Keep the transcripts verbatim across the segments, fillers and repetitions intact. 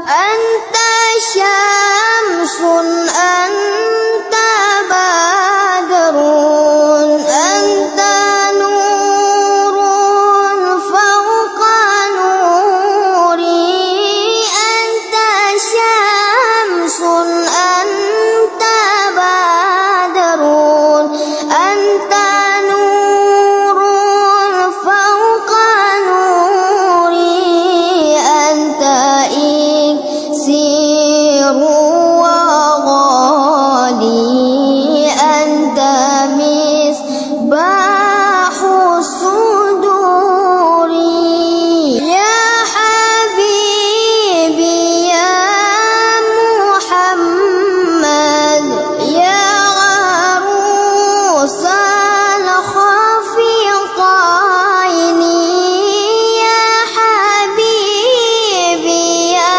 أنت شمس أنت بدر أنت نور فوق نوري أنت شمس أنت بدر أنت نور فوق نوري أنت إكسير وغالي أنت مصباح الصدور يا حبيبي يا محمد يا عروس الخفيقين يا حبيبي يا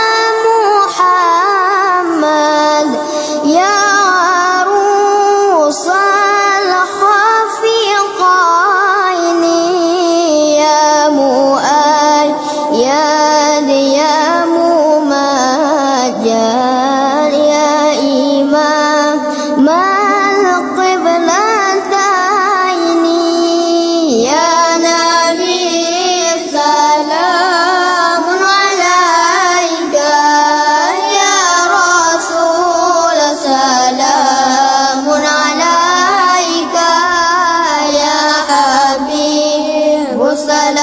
محمد يا عروس الخفيقين يا مؤيد يا ممجد يا إمام القبلتين يا نبي سلام عليك يا رسول سلام عليك يا حبيب سلام